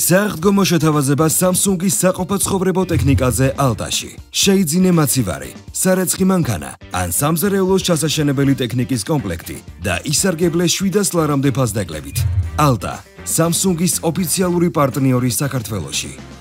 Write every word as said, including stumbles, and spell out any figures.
სააღდგომო შეთავაზება Samsung-ის საყოფაცხოვრებო ტექნიკაზე Alta-ში. შეიძინე მაცივარი, სარეცხი მანქანა, ან სამზარეულოს ჩასაშენებელი ტექნიკის კომპლექტი და ისარგებლე შვიდას ლარამდე ფასდაკლებით. Alta, Samsung-ის ოფიციალური პარტნიორი საქართველოში.